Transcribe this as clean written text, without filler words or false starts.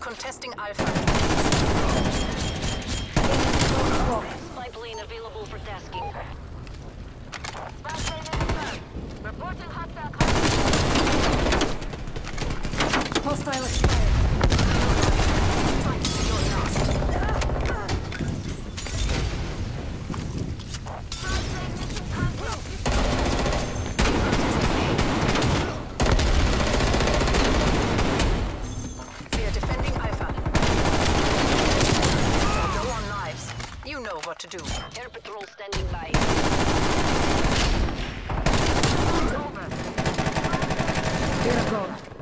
contesting Alpha. Spy plane available for tasking. Reporting hostile Hostile expired. We are defending Alpha. Low on lives. You know what to do. Air patrol standing by. Here I go.